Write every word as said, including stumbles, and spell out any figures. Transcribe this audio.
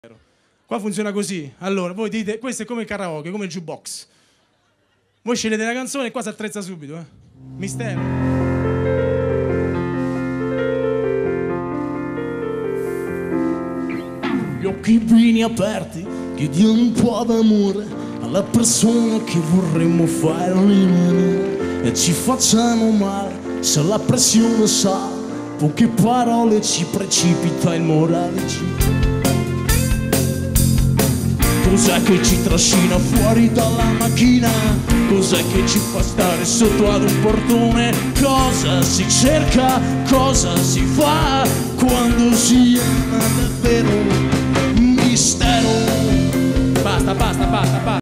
Qua funziona così. Allora, voi dite, questo è come il karaoke, come il jukebox. Voi scegliete la canzone e qua si attrezza subito, eh. Mistero. Gli occhi bene aperti, chiediamo un po' d'amore alla persona che vorremmo fare rimanere. E ci facciamo male se la pressione sa, poche parole ci precipita il morale. Cos'è che ci trascina fuori dalla macchina? Cos'è che ci fa stare sotto ad un portone? Cosa si cerca? Cosa si fa quando si ama davvero? Mistero. Basta, basta, basta, basta.